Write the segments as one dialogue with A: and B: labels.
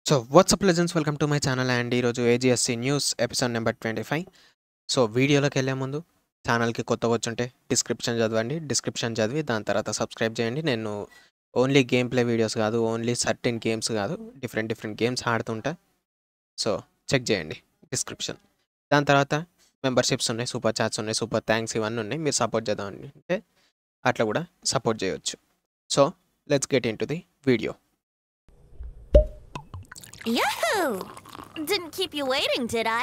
A: So what's up legends welcome to my channel and ఈరోజు AGSC news episode number 25. So వీడియోలోకి వెళ్ళే ముందు ఛానల్కి కొత్తగా వచ్చుంటే డిస్క్రిప్షన్ చదివి దాని తర్వాత సబ్స్క్రైబ్ చేయండి. నేను ఓన్లీ గేమ్ ప్లే వీడియోస్ కాదు, ఓన్లీ సర్టెన్ గేమ్స్ కాదు, డిఫరెంట్ గేమ్స్ ఆడుతుంటా. సో చెక్ చేయండి డిస్క్రిప్షన్. దాని తర్వాత మెంబర్షిప్స్ ఉన్నాయి, సూపర్ చాట్స్ ఉన్నాయి, సూపర్ థ్యాంక్స్ ఇవన్నీ ఉన్నాయి. మీరు సపోర్ట్ చేద్దాం అంటే అట్లా కూడా సపోర్ట్ చేయవచ్చు. So let's get into the video.
B: Yahoo! Didn't keep you waiting, did I?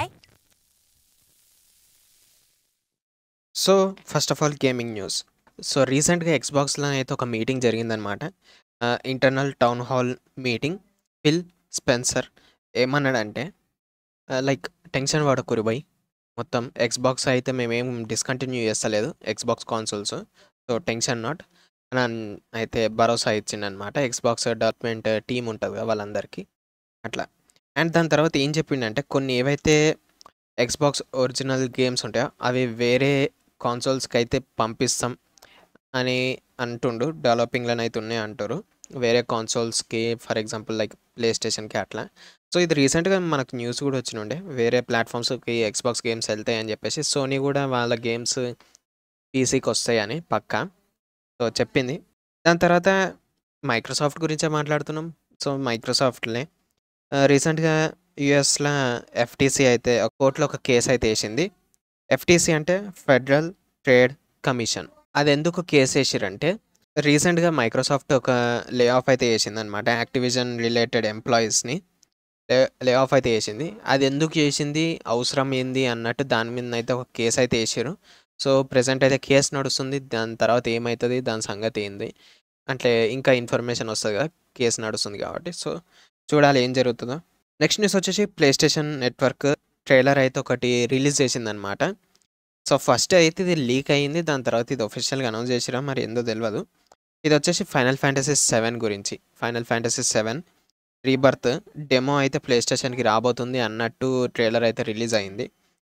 A: So first of all gaming news. So రీసెంట్గా ఎక్స్బాక్స్లో అయితే ఒక మీటింగ్ జరిగిందనమాట, internal town hall meeting. Phil Spencer ఏమన్నాడంటే లైక్ టెన్షన్ పడకురు బై, మొత్తం ఎక్స్బాక్స్ అయితే మేమేం డిస్కంటిన్యూ చేస్తలేదు Xbox consoles, so tension not అని అయితే భరోసా ఇచ్చిండనమాట. ఎక్స్బాక్స్ డెవలప్మెంట్ టీమ్ ఉంటుంది కదా వాళ్ళందరికీ అట్లా. అండ్ దాని తర్వాత ఏం చెప్పిండంటే కొన్ని ఏవైతే ఎక్స్బాక్స్ ఒరిజినల్ గేమ్స్ ఉంటాయో అవి వేరే కాన్సోల్స్కి అయితే పంపిస్తాం అని అంటుండు. డెవలపింగ్లను అయితే ఉన్నాయి అంటారు వేరే కాన్సోల్స్కి, ఫర్ ఎగ్జాంపుల్ లైక్ ప్లే స్టేషన్కి అట్లా. సో ఇది రీసెంట్గా మనకు న్యూస్ కూడా వచ్చినుండే వేరే ప్లాట్ఫామ్స్కి ఎక్స్బాక్స్ గేమ్స్ వెళ్తాయి అని చెప్పేసి. సోనీ కూడా వాళ్ళ గేమ్స్ పీసీకి వస్తాయని పక్కా సో చెప్పింది. దాని తర్వాత మైక్రోసాఫ్ట్ గురించే మాట్లాడుతున్నాం. సో మైక్రోసాఫ్ట్లే రీసెంట్గా యుఎస్లో ఎఫ్టీసీ అయితే కోర్టులో ఒక కేసు అయితే వేసింది. ఎఫ్టీసీ అంటే ఫెడరల్ ట్రేడ్ కమిషన్. అది ఎందుకు కేసు వేసిరంటే రీసెంట్గా మైక్రోసాఫ్ట్ ఒక లే ఆఫ్ అయితే వేసింది అనమాట. యాక్టివిజన్ రిలేటెడ్ ఎంప్లాయీస్ని లే ఆఫ్ అయితే వేసింది. అది ఎందుకు చేసింది, అవసరం ఏంది అన్నట్టు దాని మీద అయితే ఒక కేసు అయితే వేసారు. సో ప్రజెంట్ అయితే కేసు నడుస్తుంది. దాని తర్వాత ఏమవుతుంది, దాని సంగతి ఏంది అంటే ఇంకా ఇన్ఫర్మేషన్ వస్తుంది కదా, కేసు నడుస్తుంది కాబట్టి. సో చూడాలి ఏం జరుగుతుందో. నెక్స్ట్ న్యూస్ వచ్చేసి ప్లే స్టేషన్ నెట్వర్క్ ట్రైలర్ అయితే ఒకటి రిలీజ్ చేసిందనమాట. సో ఫస్ట్ అయితే ఇది లీక్ అయ్యింది, దాని తర్వాత ఇది ఒఫిషియల్గా అనౌన్స్ చేసిరా, మరి ఏందో తెలియదు. ఇది వచ్చేసి ఫైనల్ ఫ్యాంటసీ 7 గురించి. ఫైనల్ ఫ్యాంటసీ 7 రీబర్త్ డెమో అయితే ప్లే స్టేషన్కి రాబోతుంది అన్నట్టు ట్రైలర్ అయితే రిలీజ్ అయింది.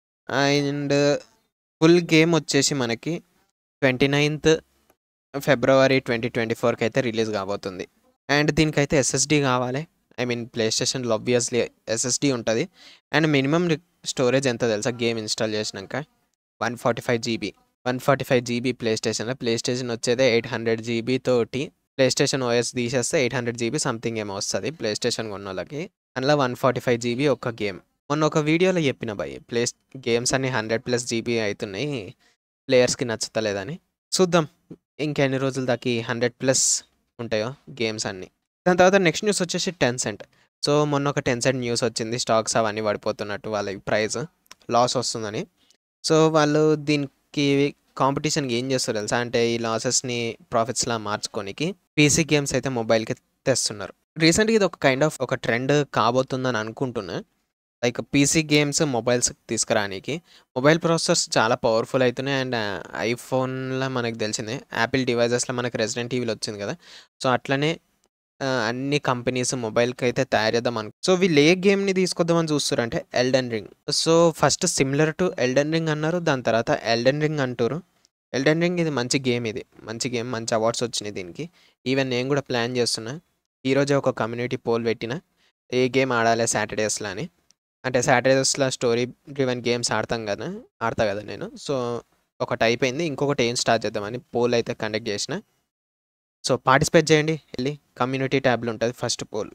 A: అండ్ ఫుల్ గేమ్ వచ్చేసి మనకి 29th ఫిబ్రవరి 2024కి అయితే రిలీజ్ కాబోతుంది. అండ్ దీనికైతే ఎస్ఎస్డి కావాలి. ఐ మీన్ ప్లే స్టేషన్లో ఆబ్వియస్లీ ఎస్ఎస్డి ఉంటుంది. అండ్ మినిమం స్టోరేజ్ ఎంత తెలుసా గేమ్ ఇన్స్టాల్ చేసినాక 145 GB. 145 GB ప్లే స్టేషన్ వచ్చేదే 800 GB తోటి. ప్లే స్టేషన్ ఓఎస్ తీసేస్తే 800 GB సంథింగ్ ఏమో వస్తుంది ప్లే స్టేషన్ కొన్న వాళ్ళకి. అందులో 145 GB ఒక్క గేమ్. మొన్న ఒక వీడియోలో చెప్పిన భయ్ గేమ్స్ అన్ని 100+ GB అవుతున్నాయి, ప్లేయర్స్కి నచ్చుతలేదని. చూద్దాం ఇంకెన్ని రోజుల దాకా 100+ ఉంటాయో గేమ్స్ అన్నీ. దాని తర్వాత నెక్స్ట్ న్యూస్ వచ్చేసి టెన్సెంట్. సో మొన్న ఒక టెన్సెంట్ న్యూస్ వచ్చింది, స్టాక్స్ అవన్నీ పడిపోతున్నట్టు, వాళ్ళ ప్రైస్ లాస్ వస్తుందని. సో వాళ్ళు దీనికి కాంపిటీషన్కి ఏం చేస్తారు తెలుసా అంటే ఈ లాసెస్ని ప్రాఫిట్స్లా మార్చుకోనికి పీసీ గేమ్స్ అయితే మొబైల్కి తెస్తున్నారు. రీసెంట్గా ఇది ఒక కైండ్ ఆఫ్ ఒక ట్రెండ్ కాబోతుందని అనుకుంటున్నా. లైక్ పీసీ గేమ్స్ మొబైల్స్కి తీసుకురానికి. మొబైల్ ప్రాసెసర్స్ చాలా పవర్ఫుల్ అవుతున్నాయి. అండ్ ఐఫోన్లో మనకు తెలిసిందే, యాపిల్ డివైజెస్లో మనకి రెసిడెంట్ ఈవిల్ వచ్చింది కదా. సో అట్లనే అన్ని కంపెనీస్ మొబైల్కి అయితే తయారు చేద్దాం సో వీళ్ళు ఏ గేమ్ని తీసుకొద్దామని చూస్తారంటే Elden Ring. So first similar to Elden Ring అన్నారు, దాని తర్వాత ఎల్డెన్ రింగ్ అంటారు. ఎల్డెన్ రింగ్ ఇది మంచి గేమ్, మంచి అవార్డ్స్ వచ్చినాయి దీనికి. ఈవెన్ నేను కూడా ప్లాన్ చేస్తున్నా, ఈరోజే ఒక కమ్యూనిటీ పోల్ పెట్టిన ఏ గేమ్ ఆడాలి సాటర్డేస్లో అని. అంటే సాటర్డేస్లో స్టోరీ డ్రివెన్ గేమ్స్ ఆడతా కదా నేను. సో ఒకటి అయిపోయింది, ఇంకొకటి ఏం స్టార్ట్ చేద్దామని పోల్ అయితే కండక్ట్ చేసిన. సో పార్టిసిపేట్ చేయండి, వెళ్ళి కమ్యూనిటీ ట్యాబ్లో ఉంటుంది ఫస్ట్ పోల్.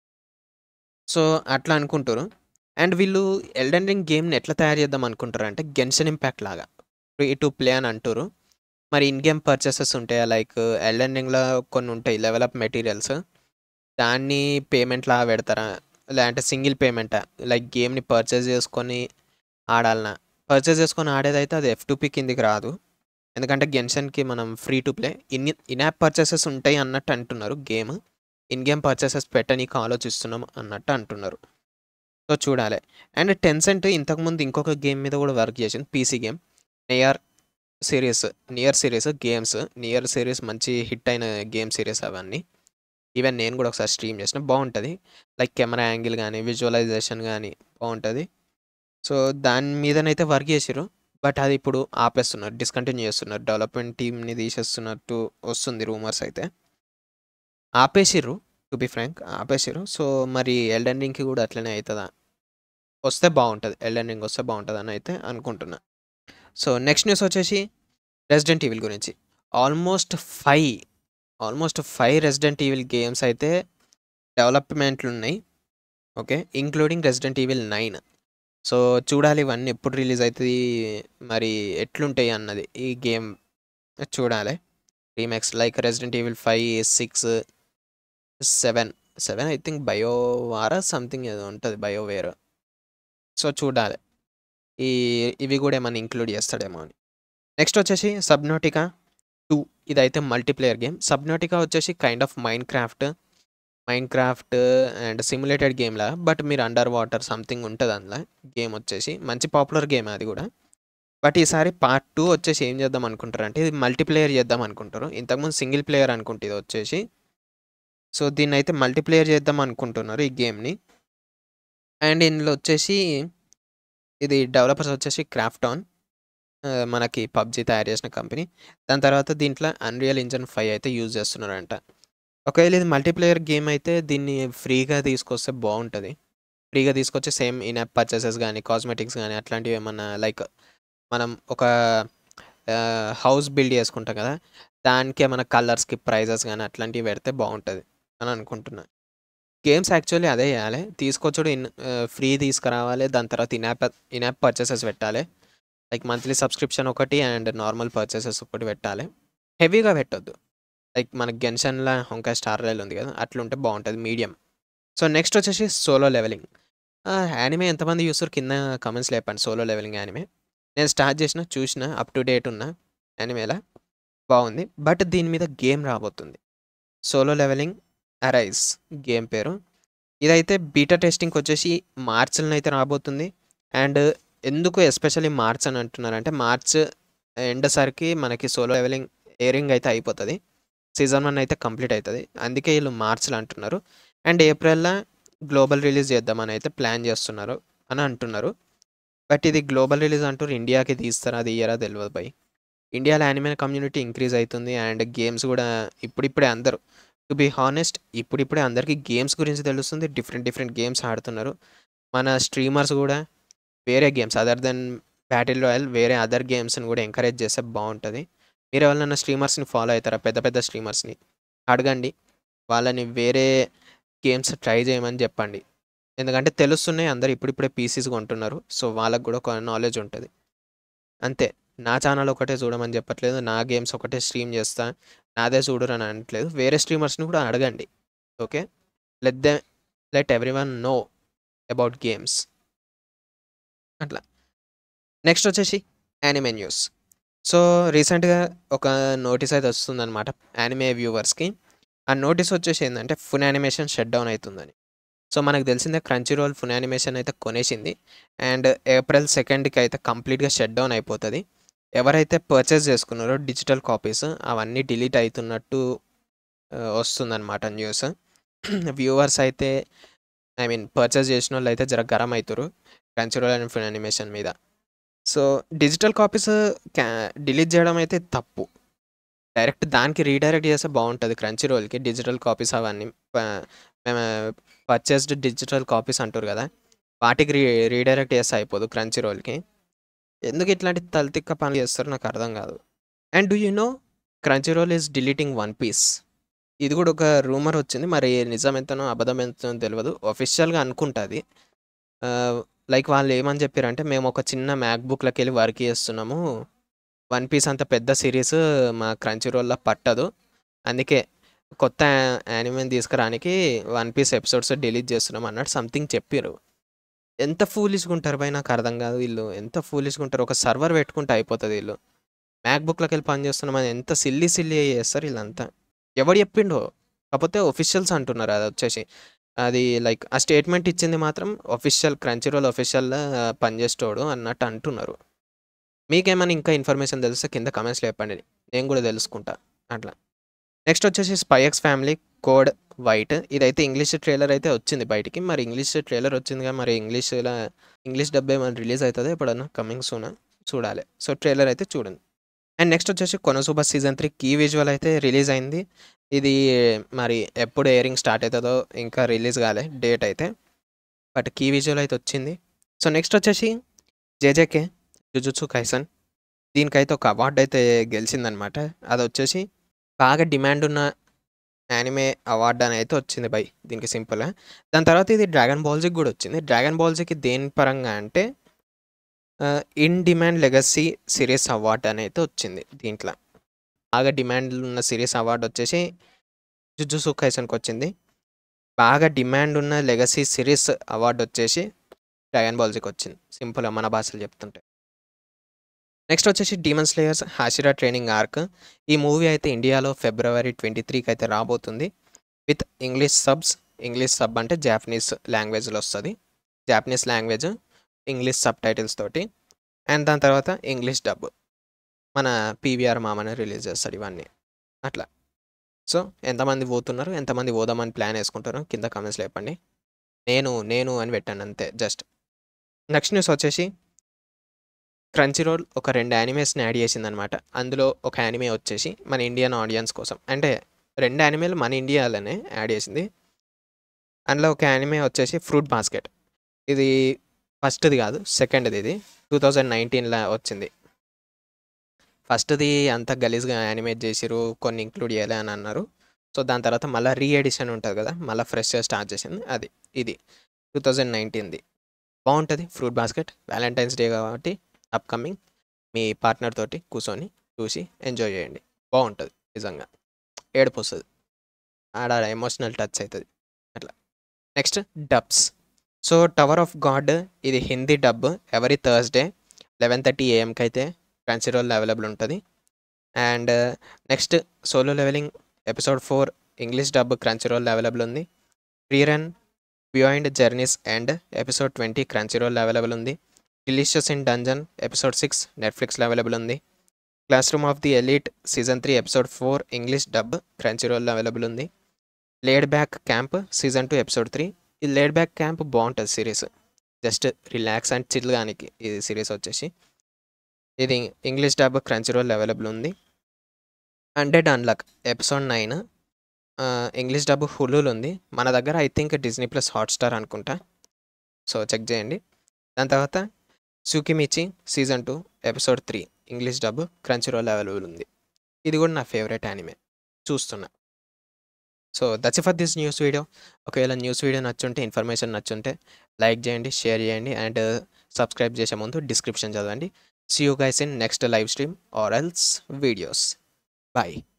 A: సో అట్లా అనుకుంటారు. అండ్ వీళ్ళు ఎల్డెన్ రింగ్ గేమ్ని ఎట్లా తయారు చేద్దాం అనుకుంటారు అంటే గెన్షన్ ఇంపాక్ట్ లాగా ఫ్రీ టు ప్లే అని అంటారు. మరి ఇన్ గేమ్ పర్చేసెస్ ఉంటాయా, లైక్ ఎల్డెన్ రింగ్లో కొన్ని ఉంటాయి లెవెల్ అప్ మెటీరియల్స్, దాన్ని పేమెంట్ లాగా పెడతారా, లేదంటే సింగిల్ పేమెంటా, లైక్ గేమ్ని పర్చేస్ చేసుకొని ఆడాలన్నా. పర్చేస్ చేసుకొని ఆడేదైతే అది F2P కిందికి రాదు, ఎందుకంటే గెన్షన్కి మనం free to play in app purchases ఉంటాయి అన్నట్టు అంటున్నారు. ఇన్ గేమ్ పర్చేసెస్ పెట్టనీకి ఆలోచిస్తున్నాం అన్నట్టు అంటున్నారు. సో చూడాలి. అండ్ టెన్సెంట్ ఇంతకుముందు ఇంకొక గేమ్ మీద కూడా వర్క్ చేసింది, పీసీ గేమ్ నియర్ సిరీస్ మంచి హిట్ అయిన గేమ్ సిరీస్ అవన్నీ. ఈవెన్ నేను కూడా ఒకసారి స్ట్రీమ్ చేసిన, బాగుంటుంది. లైక్ కెమెరా యాంగిల్ కానీ విజువలైజేషన్ కానీ బాగుంటుంది. సో దాని మీదనైతే వర్క్ చేసిర్రు, బట్ అది ఇప్పుడు ఆపేస్తున్నారు, డిస్కంటిన్యూ చేస్తున్నారు. డెవలప్మెంట్ టీమ్ని తీసేస్తున్నట్టు వస్తుంది రూమర్స్ అయితే. ఆపేసిర్రు టు బి ఫ్రాంక్ ఆపేసారు. సో మరి ఎల్డెన్ రింగ్కి కూడా అట్లనే అవుతుందా, వస్తే బాగుంటుంది, ఎల్డెన్ రింగ్ వస్తే బాగుంటుంది అని అయితే అనుకుంటున్నా. సో నెక్స్ట్ న్యూస్ వచ్చేసి రెసిడెంట్ ఈవిల్ గురించి. Almost five almost 5 Resident Evil games అయితే డెవలప్మెంట్లు ఉన్నాయి. Okay, including Resident Evil 9. So చూడాలి ఇవన్నీ ఎప్పుడు రిలీజ్ అవుతుంది, మరి ఎట్లుంటాయి అన్నది ఈ గేమ్ చూడాలి. Remakes like Resident Evil 5, 6, 7 I think బయోవారా సంథింగ్ ఏదో ఉంటుంది, బయోవేర్. సో చూడాలి ఇవి కూడా ఏమైనా ఇంక్లూడ్ చేస్తాడేమో అని. నెక్స్ట్ వచ్చేసి సబ్నోటికా 2. ఇదైతే మల్టీప్లేయర్ గేమ్. సబ్నోటికా వచ్చేసి kind of Minecraft and simulated గేమ్లా, బట్ మీరు అండర్ వాటర్ సంథింగ్ ఉంటుంది అందులో. గేమ్ వచ్చేసి మంచి పాపులర్ గేమ్ అది కూడా. బట్ ఈసారి పార్ట్ 2 వచ్చేసి ఏం చేద్దాం అనుకుంటారు అంటే ఇది మల్టీప్లేయర్ చేద్దాం అనుకుంటారు. ఇంతకుముందు సింగిల్ ప్లేయర్ అనుకుంటే ఇది వచ్చేసి. సో దీన్ని అయితే మల్టీప్లేయర్ చేద్దాం అనుకుంటున్నారు ఈ గేమ్ని. అండ్ ఇందులో వచ్చేసి ఇది డెవలపర్స్ వచ్చేసి క్రాఫ్టాన్, మనకి పబ్జీ తయారు చేసిన కంపెనీ. దాని తర్వాత దీంట్లో అన్రియల్ ఇంజన్ 5 అయితే యూజ్ చేస్తున్నారంట. ఒకవేళ ఇది మల్టీప్లేయర్ గేమ్ అయితే దీన్ని ఫ్రీగా తీసుకొస్తే బాగుంటుంది. ఫ్రీగా తీసుకొచ్చి సేమ్ ఇన్ యాప్ పర్చేసెస్ కానీ కాస్మెటిక్స్ కానీ అట్లాంటివి ఏమన్నా, లైక్ మనం ఒక హౌస్ బిల్డ్ చేసుకుంటాం కదా, దానికి ఏమైనా కలర్స్కి ప్రైజెస్ కానీ అట్లాంటివి పెడితే బాగుంటుంది అని అనుకుంటున్నాను. గేమ్స్ యాక్చువల్లీ అదే చేయాలి, తీసుకొచ్చుడు ఫ్రీ తీసుకురావాలి. దాని తర్వాత ఇన్ యాప్ పర్చేసెస్ పెట్టాలి, లైక్ మంత్లీ సబ్స్క్రిప్షన్ ఒకటి అండ్ నార్మల్ పర్చేసెస్ ఒకటి పెట్టాలి. హెవీగా పెట్టొద్దు, లైక్ మనకి గెన్షన్లా హొంకా స్టార్ రైల్ ఉంది కదా, అట్లుంటే బాగుంటుంది, మీడియం. సో నెక్స్ట్ వచ్చేసి సోలో లెవెలింగ్. యానిమే ఎంతమంది చూస్తారు కింద కమెంట్స్ లేపండి. సోలో లెవెలింగ్ యానిమే నేను స్టార్ట్ చూసిన అప్ టు డేట్ ఉన్న యానిమేలా బాగుంది. బట్ దీని మీద గేమ్ రాబోతుంది, సోలో లెవెలింగ్ అరైజ్ గేమ్ పేరు. ఇదైతే బీటా టెస్టింగ్కి వచ్చేసి మార్చ్లో అయితే రాబోతుంది. అండ్ ఎందుకు ఎస్పెషల్లీ మార్చ్ అని అంటున్నారంటే మార్చ్ ఎండ్ సరికి మనకి సోలో లెవెలింగ్ ఎయిరింగ్ అయితే అయిపోతుంది, సీజన్ 1 అయితే కంప్లీట్ అవుతుంది. అందుకే వీళ్ళు మార్చ్లో అంటున్నారు. అండ్ ఏప్రిల్లో గ్లోబల్ రిలీజ్ చేద్దామని అయితే ప్లాన్ చేస్తున్నారు అని అంటున్నారు. బట్ ఇది గ్లోబల్ రిలీజ్ అంటారు, ఇండియాకి తీస్తారా అది ఇయరా తెలియదు బై. ఇండియాలో యానిమే కమ్యూనిటీ ఇంక్రీజ్ అవుతుంది అండ్ గేమ్స్ కూడా ఇప్పుడిప్పుడే అందరూ, టు బీ హానెస్ట్ ఇప్పుడిప్పుడే అందరికీ గేమ్స్ గురించి తెలుస్తుంది. డిఫరెంట్ గేమ్స్ ఆడుతున్నారు. మన స్ట్రీమర్స్ కూడా వేరే games other than battle royale వేరే అదర్ గేమ్స్ని కూడా ఎంకరేజ్ చేస్తే బాగుంటుంది. మీరు ఎవరైనా స్ట్రీమర్స్ని ఫాలో అవుతారా, పెద్ద స్ట్రీమర్స్ని అడగండి, వాళ్ళని వేరే గేమ్స్ ట్రై చేయమని చెప్పండి. ఎందుకంటే తెలుస్తున్నాయి, అందరు ఇప్పుడిప్పుడే పీసీస్ కొంటున్నారు. సో వాళ్ళకు కూడా ఒక నాలెడ్జ్ ఉంటుంది. అంతే, నా ఛానల్ ఒకటే చూడమని చెప్పట్లేదు, నా గేమ్స్ ఒకటే స్ట్రీమ్ చేస్తా, నాదే చూడరు అని అనట్లేదు. వేరే స్ట్రీమర్స్ని కూడా అడగండి. Okay, let everyone know about games అట్లా. నెక్స్ట్ వచ్చేసి యానిమే న్యూస్. సో రీసెంట్గా ఒక నోటీస్ అయితే వస్తుందన్నమాట యానిమే వ్యూవర్స్కి. ఆ నోటీస్ వచ్చేసి ఏంటంటే ఫున్ యానిమేషన్ షట్ డౌన్ అవుతుందని. సో మనకు తెలిసిందే క్రంచీ రోల్ ఫున్ యానిమేషన్ అయితే కొనేసింది అండ్ ఏప్రిల్ 2కి అయితే కంప్లీట్గా షట్ డౌన్ అయిపోతుంది. ఎవరైతే పర్చేస్ చేసుకున్నారో డిజిటల్ కాపీస్ అవన్నీ డిలీట్ అవుతున్నట్టు వస్తుందన్నమాట న్యూస్. వ్యూవర్స్ అయితే పర్చేస్ చేసిన వాళ్ళు అయితే జర గరం అవుతారు Crunchyroll and Funimation మీద. సో డిజిటల్ కాపీస్ డిలీట్ చేయడం అయితే తప్పు, డైరెక్ట్ దానికి రీడైరెక్ట్ చేస్తే బాగుంటుంది. క్రంచీ రోల్కి డిజిటల్ కాపీస్ అవన్నీ మేము పర్చేస్డ్ డిజిటల్ కాపీస్ అంటారు కదా, వాటికి రీడైరెక్ట్ చేస్తే అయిపోదు క్రంచీ రోల్కి. ఎందుకు ఇట్లాంటి తలతిక్క పనులు చేస్తారో నాకు అర్థం కాదు. And do you know Crunchyroll is deleting One Piece. ఇది కూడా ఒక రూమర్ వచ్చింది, మరి నిజం ఎంతనో అబద్ధం ఎంతనో తెలియదు, ఒఫిషియల్గా అనుకుంటుంది. లైక్ వాళ్ళు ఏమని చెప్పారంటే మేము ఒక చిన్న మ్యాక్బుక్లోకి వెళ్ళి వర్క్ చేస్తున్నాము, వన్ పీస్ అంత పెద్ద సిరీస్ మా క్రంచీ రోల్లో పట్టదు, అందుకే కొత్త యానిమేని తీసుకురానికి వన్ పీస్ ఎపిసోడ్స్ డిలీట్ చేస్తున్నాం అన్నట్టు సంథింగ్ చెప్పారు. ఎంత ఫూలిష్గా ఉంటారు భయ్, నాకు అర్థం కాదు వీళ్ళు ఎంత ఫూలిష్గా ఉంటారు. ఒక సర్వర్ పెట్టుకుంటే అయిపోతుంది, వీళ్ళు మ్యాక్బుక్లోకి వెళ్ళి పని చేస్తున్నామని ఎంత సిల్లీ చేస్తారు వీళ్ళంతా. ఎవడు చెప్పిండో, కాకపోతే ఒఫిషియల్స్ అంటున్నారు అది వచ్చేసి. అది లైక్ ఆ స్టేట్మెంట్ ఇచ్చింది మాత్రం ఒఫిషియల్ క్రంచీ రోల్ ఒఫిషియల్గా పనిచేసేటోడు అన్నట్టు అంటున్నారు. మీకేమైనా ఇంకా ఇన్ఫర్మేషన్ తెలిస్తే కింద కమెంట్స్లో చెప్పండి, నేను కూడా తెలుసుకుంటా అట్లా. నెక్స్ట్ వచ్చేసి Spy x Family Code White. ఇదైతే ఇంగ్లీష్ ట్రైలర్ అయితే వచ్చింది బయటికి, మరి ఇంగ్లీష్ ట్రైలర్ వచ్చిందిగా, మరి ఇంగ్లీష్ డబ్బే మన రిలీజ్ అవుతుంది ఎప్పుడన్నా కమింగ్ సూన్ చూడాలి. సో ట్రైలర్ అయితే చూడండి. అండ్ నెక్స్ట్ వచ్చేసి కొనసూబా సీజన్ 3 కీ విజువల్ అయితే రిలీజ్ అయింది. ఇది మరి ఎప్పుడు ఎయిరింగ్ స్టార్ట్ అవుతుందో ఇంకా రిలీజ్ కాలే డేట్ అయితే. బట్ కీ విజువల్ అయితే వచ్చింది. సో నెక్స్ట్ వచ్చేసి జేజేకే జుజుత్సు కైసన్. దీనికైతే ఒక అవార్డు అయితే గెలిచిందనమాట. అది వచ్చేసి బాగా డిమాండ్ ఉన్న యానిమే అవార్డ్ అని అయితే వచ్చింది బై దీనికి సింపుల్గా. దాని తర్వాత ఇది డ్రాగన్ బాల్జీకి కూడా వచ్చింది. డ్రాగన్ బాల్జీకి దేని పరంగా అంటే in demand legacy series award అని అయితే వచ్చింది. దీంట్లో బాగా డిమాండ్ ఉన్న సిరీస్ అవార్డు వచ్చేసి జుజుత్సు కైసన్కి వచ్చింది. బాగా డిమాండ్ ఉన్న లెగసీ సిరీస్ అవార్డు వచ్చేసి డ్రాగన్ బాల్జీకి వచ్చింది, సింపుల్గా మన భాషలో చెప్తుంటే. నెక్స్ట్ వచ్చేసి Demon Slayers Hashira Training Arc. ఈ మూవీ అయితే ఇండియాలో February 23కి అయితే రాబోతుంది with English subs. English sub అంటే జాపనీస్ లాంగ్వేజ్లో వస్తుంది. Japanese language English subtitles తోటి. అండ్ దాని తర్వాత ఇంగ్లీష్ డబ్ మన పీవీఆర్ మామని రిలీజ్ చేస్తాడు ఇవన్నీ అట్లా. సో ఎంతమంది పోతున్నారు, ఎంతమంది పోదామని ప్లాన్ వేసుకుంటారు కింద కామెంట్స్లో చెప్పండి. నేను నేను అని పెట్టాను అంతే జస్ట్. నెక్స్ట్ న్యూస్ వచ్చేసి క్రంచీ రోల్ ఒక 2 యానిమేస్ని యాడ్ చేసిందనమాట. అందులో ఒక యానిమే వచ్చేసి మన ఇండియన్ ఆడియన్స్ కోసం, అంటే 2 యానిమేలు మన ఇండియాలోనే యాడ్ చేసింది. అందులో ఒక యానిమే వచ్చేసి ఫ్రూట్ బాస్కెట్. ఇది ఫస్ట్ది కాదు, సెకండ్ది. ఇది 2019లో వచ్చింది. ఫస్ట్ది అంతా గలీజ్గా యానిమేట్ చేసిరు, కొన్ని ఇంక్లూడ్ చేయాలి అని అన్నారు. సో దాని తర్వాత మళ్ళీ రీ ఎడిషన్ ఉంటుంది కదా, మళ్ళీ ఫ్రెష్గా స్టార్ట్ చేసింది అది. ఇది 2019ది. బాగుంటుంది ఫ్రూట్ బాస్కెట్. వ్యాలంటైన్స్ డే కాబట్టి అప్కమింగ్ మీ పార్ట్నర్ తోటి కూర్చొని చూసి ఎంజాయ్ చేయండి. బాగుంటుంది నిజంగా, ఏడుపు వస్తుంది, ఆడ ఎమోషనల్ టచ్ అవుతుంది అట్లా. Next dubs. So Tower of God ఇది Hindi dub every Thursday 11:30 AM అయితే క్రంచీ రోల్ అవైలబుల్ ఉంటుంది. And next solo leveling episode 4 English dub Crunchyroll available ఉంది. Rerun beyond journeys and episode 20 Crunchyroll available ఉంది. Delicious in dungeon episode 6 నెట్ఫ్లిక్స్లో available ఉంది. Classroom of the elite season 3 episode 4 English dub Crunchyroll రోల్లో available ఉంది. Laid back camp season 2 episode 3. ఈ laid back camp బాగుంటుంది series, just relax and chill గానికి ఇది series వచ్చేసి. ఇది English dub Crunchyroll available ఉంది. 100 అన్లాక్ ఎపిసోడ్ 9 ఇంగ్లీష్ డబ్ హులులో ఉంది. మన దగ్గర I think Disney plus Hotstar అనుకుంటా, సో చెక్ చేయండి. దాని తర్వాత Tsukimichi season 2 episode 3 English dub Crunchyroll available ఉంది. ఇది కూడా నా ఫేవరెట్ యానిమే, చూస్తున్నా. So that's for this news video. ఒకవేళ న్యూస్ వీడియో నచ్చుంటే, ఇన్ఫర్మేషన్ నచ్చుంటే లైక్ చేయండి, షేర్ చేయండి అండ్ సబ్స్క్రైబ్ చేసే ముందు డిస్క్రిప్షన్ చదవండి. See you guys in next live stream or else videos. Bye.